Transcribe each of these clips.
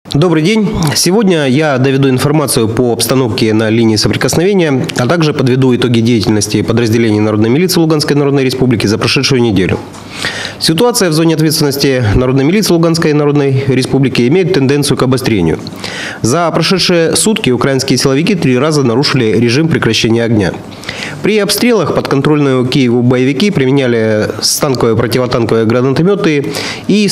Добрый день. Сегодня я доведу информацию по обстановке на линии соприкосновения, а также подведу итоги деятельности подразделений Народной милиции Луганской Народной Республики за прошедшую неделю. Ситуация в зоне ответственности Народной милиции Луганской Народной Республики имеет тенденцию к обострению. За прошедшие сутки украинские силовики 3 раза нарушили режим прекращения огня. При обстрелах подконтрольную Киеву боевики применяли станковые противотанковые гранатометы и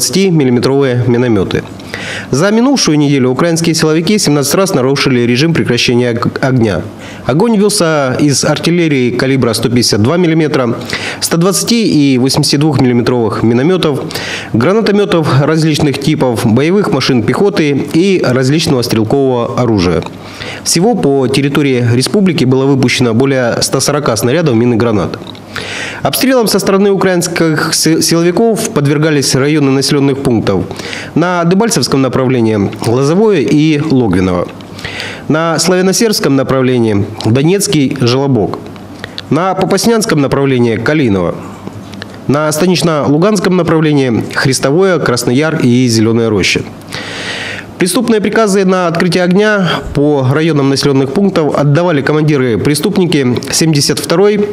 120-мм минометы. За минувшую неделю украинские силовики 17 раз нарушили режим прекращения огня. Огонь велся из артиллерии калибра 152 мм, 120 и 82 мм минометов, гранатометов различных типов, боевых машин пехоты и различного стрелкового оружия. Всего по территории республики было выпущено более 140 снарядов мин и гранат. Обстрелам со стороны украинских силовиков подвергались районы населенных пунктов. На Дебальцевском направлении Лозовое и Логвиново. На Славяно-Сербском направлении Донецкий, Желобок. На Попаснянском направлении Калиново. На Станично-Луганском направлении Христовое, Краснояр и Зеленая Роща. Преступные приказы на открытие огня по районам населенных пунктов отдавали командиры-преступники 72-й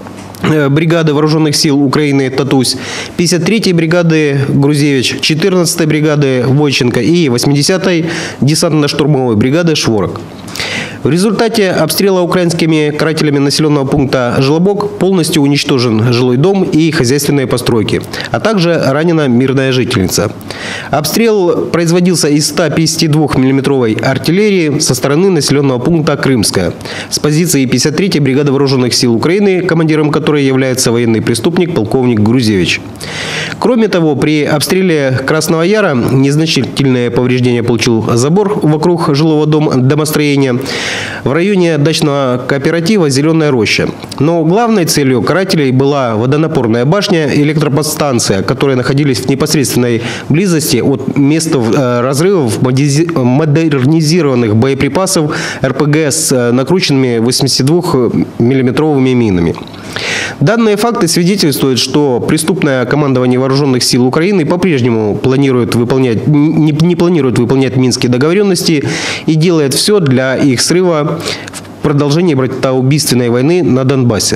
бригады вооруженных сил Украины «Татусь», 53-й бригады «Грузевич», 14-й бригады «Войченко» и 80-й десантно-штурмовой бригады «Шворок». В результате обстрела украинскими карателями населенного пункта Желобок полностью уничтожен жилой дом и хозяйственные постройки, а также ранена мирная жительница. Обстрел производился из 152-мм артиллерии со стороны населенного пункта Крымская с позиции 53-й бригады вооруженных сил Украины, командиром которой является военный преступник полковник Грузевич. Кроме того, при обстреле Красного Яра незначительные повреждения получил забор вокруг жилого домостроения в районе дачного кооператива «Зеленая Роща». Но главной целью карателей была водонапорная башня и электроподстанция, которые находились в непосредственной близости от мест разрывов модернизированных боеприпасов РПГ с накрученными 82-мм минами. Данные факты свидетельствуют, что преступное командование вооруженных сил Украины по-прежнему не планирует выполнять минские договоренности и делает все для их срыва в продолжении братоубийственной войны на Донбассе.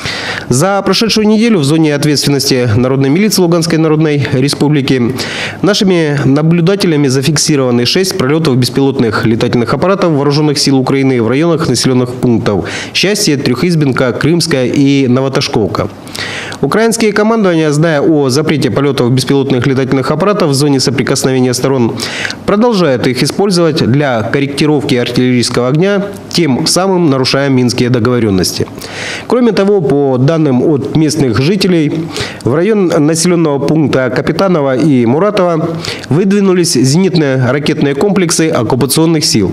За прошедшую неделю в зоне ответственности Народной милиции Луганской Народной Республики нашими наблюдателями зафиксированы 6 пролетов беспилотных летательных аппаратов вооруженных сил Украины в районах населенных пунктов Счастье, Трехизбенка, Крымская и Новоташковка. Украинские командования, зная о запрете полетов беспилотных летательных аппаратов в зоне соприкосновения сторон, продолжают их использовать для корректировки артиллерийского огня, тем самым нарушая минские договоренности. Кроме того, по данным от местных жителей, в район населенного пункта Капитанова и Муратова выдвинулись зенитные ракетные комплексы оккупационных сил.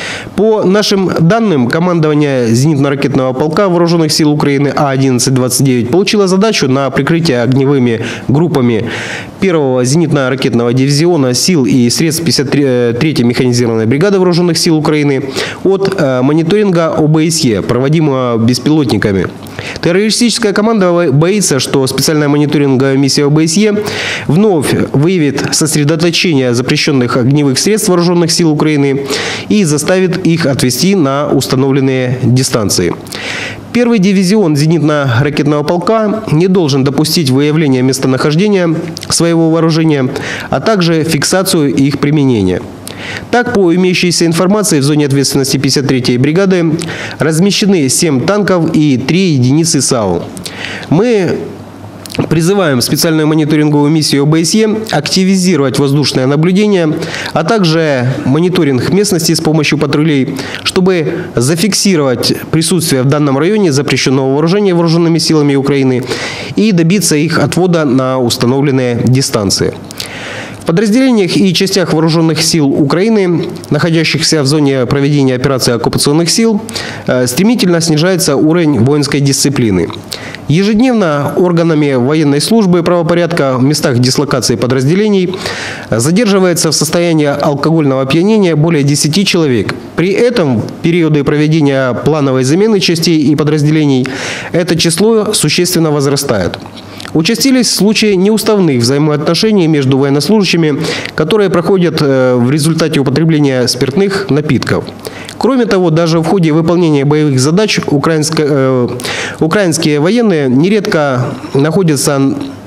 По нашим данным, командование зенитно-ракетного полка вооруженных сил Украины А-1129 получило задачу на прикрытие огневыми группами 1-го зенитно-ракетного дивизиона сил и средств 53-й механизированной бригады вооруженных сил Украины от мониторинга ОБСЕ, проводимого беспилотниками. Террористическая команда боится, что специальная мониторинговая миссия ОБСЕ вновь выявит сосредоточение запрещенных огневых средств вооруженных сил Украины и заставит их отвести на установленные дистанции. 1-й дивизион зенитно-ракетного полка не должен допустить выявления местонахождения своего вооружения, а также фиксацию их применения. Так, по имеющейся информации, в зоне ответственности 53-й бригады размещены 7 танков и 3 единицы САУ. Мы призываем специальную мониторинговую миссию ОБСЕ активизировать воздушное наблюдение, а также мониторинг местности с помощью патрулей, чтобы зафиксировать присутствие в данном районе запрещенного вооружения вооруженными силами Украины и добиться их отвода на установленные дистанции. В подразделениях и частях вооруженных сил Украины, находящихся в зоне проведения операции оккупационных сил, стремительно снижается уровень воинской дисциплины. Ежедневно органами военной службы правопорядка в местах дислокации подразделений задерживается в состоянии алкогольного опьянения более 10 человек. При этом в периоды проведения плановой замены частей и подразделений это число существенно возрастает. Участились случаи неуставных взаимоотношений между военнослужащими, которые проходят в результате употребления спиртных напитков. Кроме того, даже в ходе выполнения боевых задач украинские военные нередко находятся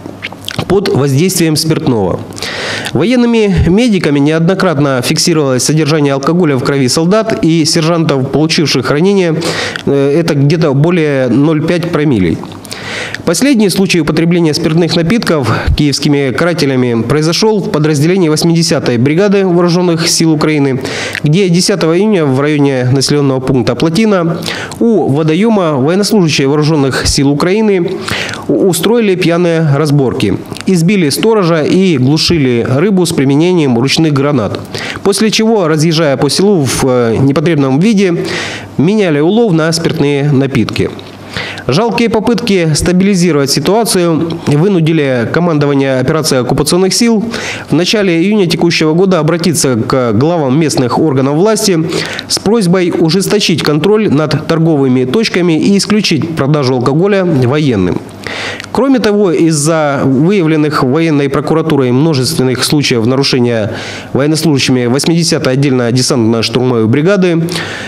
под воздействием спиртного. Военными медиками неоднократно фиксировалось содержание алкоголя в крови солдат и сержантов, получивших ранения, это где-то более 0,5 промилле. Последний случай употребления спиртных напитков киевскими карателями произошел в подразделении 80-й бригады Вооруженных сил Украины, где 10 июня в районе населенного пункта Плотина у водоема военнослужащие Вооруженных сил Украины устроили пьяные разборки. Избили сторожа и глушили рыбу с применением ручных гранат. После чего, разъезжая по селу в непотребном виде, меняли улов на спиртные напитки. Жалкие попытки стабилизировать ситуацию вынудили командование операции оккупационных сил в начале июня текущего года обратиться к главам местных органов власти с просьбой ужесточить контроль над торговыми точками и исключить продажу алкоголя военным. Кроме того, из-за выявленных военной прокуратурой множественных случаев нарушения военнослужащими 80-й отдельно десантно-штурмовой бригады,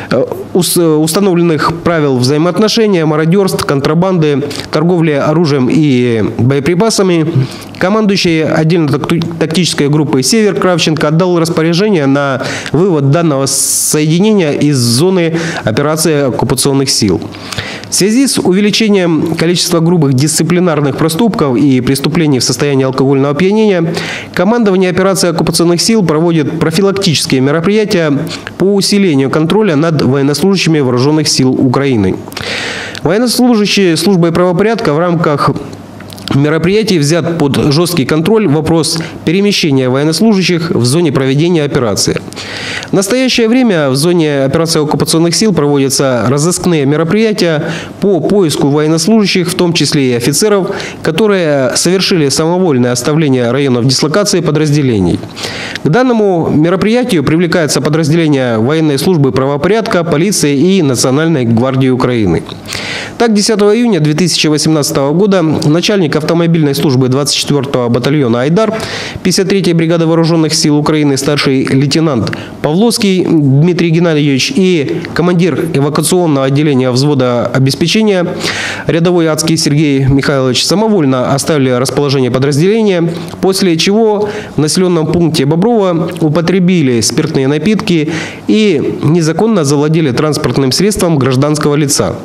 установленных правил взаимоотношения, мародерств, контрабанды, торговли оружием и боеприпасами, командующий отдельно-тактической группой «Север» Кравченко отдал распоряжение на вывод данного соединения из зоны операции оккупационных сил. В связи с увеличением количества грубых дисциплинарных проступков и преступлений в состоянии алкогольного опьянения, командование операции оккупационных сил проводит профилактические мероприятия по усилению контроля над военнослужащими Вооруженных сил Украины. Военнослужащие службы правопорядка в рамках мероприятий взят под жесткий контроль вопрос перемещения военнослужащих в зоне проведения операции. В настоящее время в зоне операции оккупационных сил проводятся разыскные мероприятия по поиску военнослужащих, в том числе и офицеров, которые совершили самовольное оставление районов дислокации подразделений. К данному мероприятию привлекаются подразделения военной службы правопорядка, полиции и Национальной гвардии Украины. Так, 10 июня 2018 года начальник автомобильной службы 24-го батальона «Айдар» 53-й бригады Вооруженных сил Украины, старший лейтенант Павловский Дмитрий Геннадьевич и командир эвакуационного отделения взвода обеспечения рядовой Адский Сергей Михайлович самовольно оставили расположение подразделения, после чего в населенном пункте Боброво употребили спиртные напитки и незаконно завладели транспортным средством гражданского лица.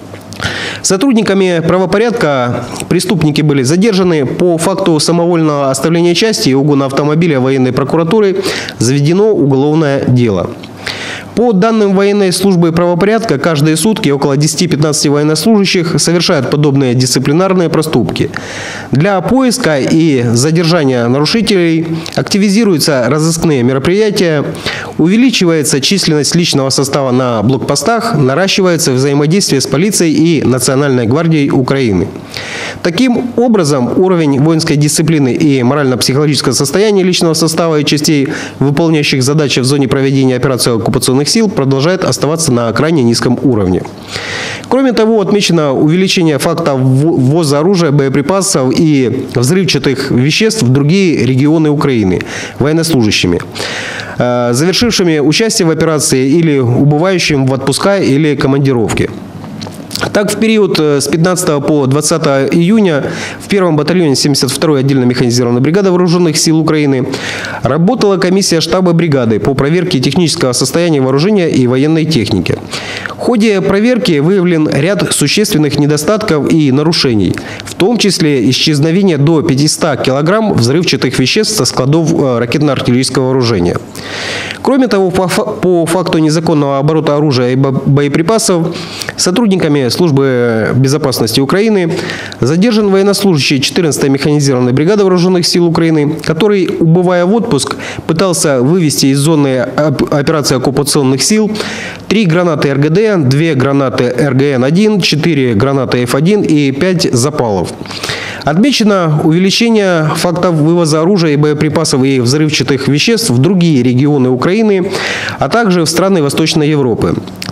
Сотрудниками правопорядка преступники были задержаны. По факту самовольного оставления части и угона автомобиля военной прокуратуры заведено уголовное дело. По данным военной службы правопорядка, каждые сутки около 10-15 военнослужащих совершают подобные дисциплинарные проступки. Для поиска и задержания нарушителей активизируются разыскные мероприятия, увеличивается численность личного состава на блокпостах, наращивается взаимодействие с полицией и Национальной гвардией Украины. Таким образом, уровень воинской дисциплины и морально-психологическое состояние личного состава и частей, выполняющих задачи в зоне проведения операции оккупационных сил, продолжает оставаться на крайне низком уровне. Кроме того, отмечено увеличение фактов ввоза оружия, боеприпасов и взрывчатых веществ в другие регионы Украины военнослужащими, завершившими участие в операции или убывающим в отпуска или командировки. Так, в период с 15 по 20 июня в первом батальоне 72-й отдельно механизированной бригады Вооруженных сил Украины работала комиссия штаба бригады по проверке технического состояния вооружения и военной техники. В ходе проверки выявлен ряд существенных недостатков и нарушений, в том числе исчезновение до 500 килограмм взрывчатых веществ со складов ракетно-артиллерийского вооружения. Кроме того, по факту незаконного оборота оружия и боеприпасов сотрудниками Службы безопасности Украины задержан военнослужащий 14-й механизированной бригады Вооруженных сил Украины, который, убывая в отпуск, пытался вывести из зоны операции оккупационных сил 3 гранаты РГД, 2 гранаты РГН-1, 4 гранаты F1 и 5 запалов. Отмечено увеличение фактов вывоза оружия и боеприпасов и взрывчатых веществ в другие регионы Украины, а также в страны Восточной Европы.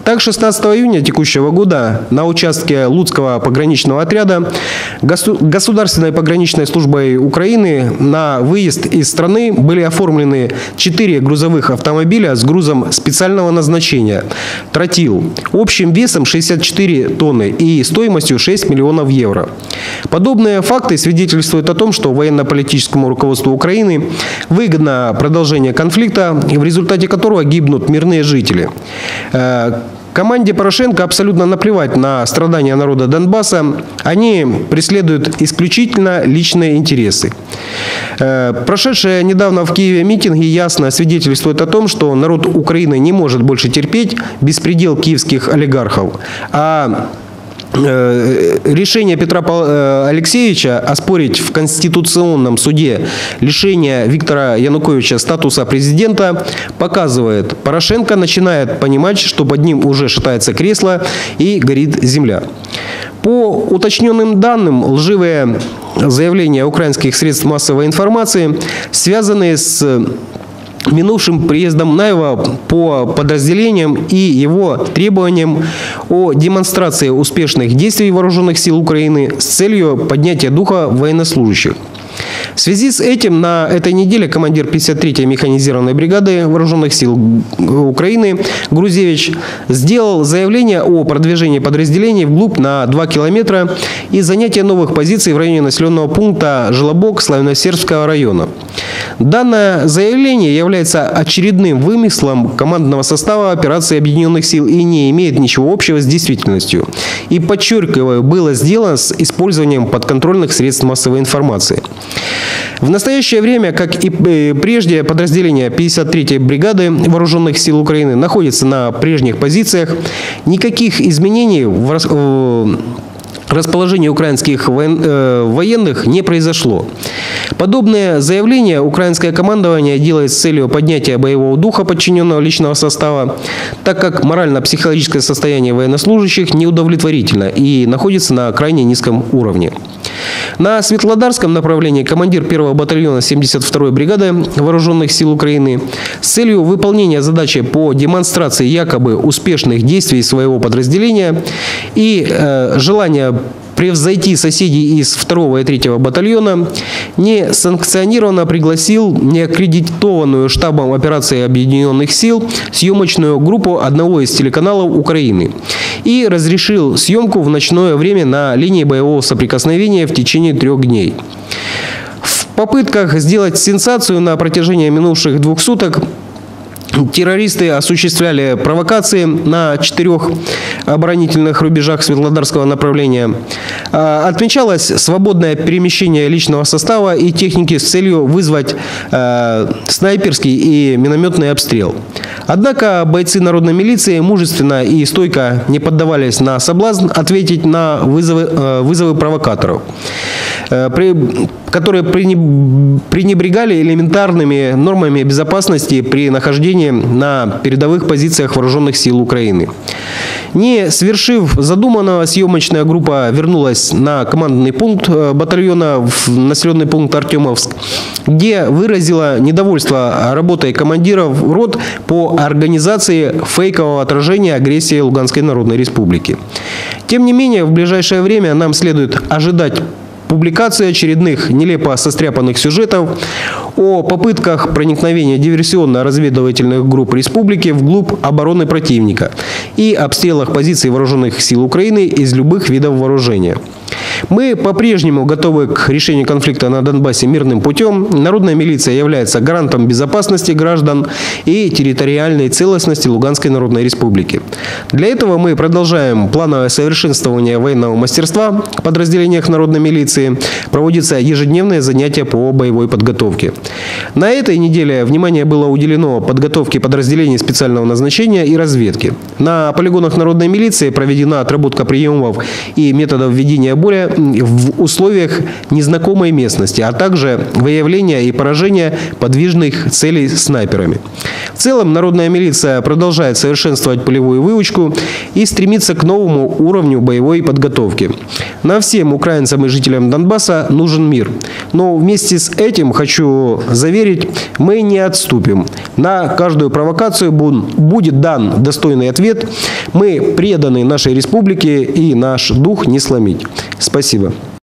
Так, 16 июня текущего года на участке Луцкого пограничного отряда Государственной пограничной службой Украины на выезд из страны были оформлены 4 грузовых автомобиля с грузом специального назначения «Тротил» общим весом 64 тонны и стоимостью 6 миллионов евро. Подобные факты свидетельствуют о том, что военно-политическому руководству Украины выгодно продолжение конфликта, в результате которого гибнут мирные жители. Команде Порошенко абсолютно наплевать на страдания народа Донбасса. Они преследуют исключительно личные интересы. Прошедшие недавно в Киеве митинги ясно свидетельствуют о том, что народ Украины не может больше терпеть беспредел киевских олигархов. Решение Петра Алексеевича оспорить в Конституционном суде лишение Виктора Януковича статуса президента показывает: Порошенко начинает понимать, что под ним уже шатается кресло и горит земля. По уточненным данным, лживые заявления украинских средств массовой информации, связанные с минувшим приездом Наева по подразделениям и его требованиям о демонстрации успешных действий вооруженных сил Украины с целью поднятия духа военнослужащих. В связи с этим на этой неделе командир 53-й механизированной бригады вооруженных сил Украины Грузевич сделал заявление о продвижении подразделений вглубь на 2 километра и занятия новых позиций в районе населенного пункта Желобок Славяно-Сербского района. Данное заявление является очередным вымыслом командного состава операции Объединенных сил и не имеет ничего общего с действительностью. И, подчеркиваю, было сделано с использованием подконтрольных средств массовой информации. В настоящее время, как и прежде, подразделения 53-й бригады вооруженных сил Украины находятся на прежних позициях. Никаких изменений в расположении украинских военных не произошло. Подобные заявления украинское командование делает с целью поднятия боевого духа подчиненного личного состава, так как морально-психологическое состояние военнослужащих неудовлетворительно и находится на крайне низком уровне. На Светлодарском направлении командир 1-го батальона 72-й бригады вооруженных сил Украины с целью выполнения задачи по демонстрации якобы успешных действий своего подразделения и желания превзойти соседей из 2-го и 3-го батальона, несанкционированно пригласил неаккредитованную штабом операции Объединенных сил съемочную группу одного из телеканалов Украины и разрешил съемку в ночное время на линии боевого соприкосновения в течение 3 дней. В попытках сделать сенсацию на протяжении минувших 2 суток террористы осуществляли провокации на 4 оборонительных рубежах Светлодарского направления. Отмечалось свободное перемещение личного состава и техники с целью вызвать снайперский и минометный обстрел. Однако бойцы народной милиции мужественно и стойко не поддавались на соблазн ответить на вызовы провокаторов, которые пренебрегали элементарными нормами безопасности при нахождении на передовых позициях вооруженных сил Украины. Не свершив задуманного, съемочная группа вернулась на командный пункт батальона в населенный пункт Артемовск, где выразила недовольство работой командиров рот по организации фейкового отражения агрессии Луганской Народной Республики. Тем не менее, в ближайшее время нам следует ожидать публикации очередных нелепо состряпанных сюжетов о попытках проникновения диверсионно-разведывательных групп республики вглубь обороны противника и обстрелах позиций вооруженных сил Украины из любых видов вооружения. Мы по-прежнему готовы к решению конфликта на Донбассе мирным путем. Народная милиция является гарантом безопасности граждан и территориальной целостности Луганской Народной Республики. Для этого мы продолжаем плановое совершенствование военного мастерства в подразделениях народной милиции. Проводятся ежедневные занятия по боевой подготовке. На этой неделе внимание было уделено подготовке подразделений специального назначения и разведки. На полигонах народной милиции проведена отработка приемов и методов ведения более в условиях незнакомой местности, а также выявления и поражения подвижных целей снайперами. В целом, народная милиция продолжает совершенствовать полевую выучку и стремится к новому уровню боевой подготовки. Нам всем, украинцам и жителям Донбасса, нужен мир. Но вместе с этим, хочу заверить, мы не отступим. На каждую провокацию будет дан достойный ответ. Мы преданы нашей республике и наш дух не сломить. Спасибо.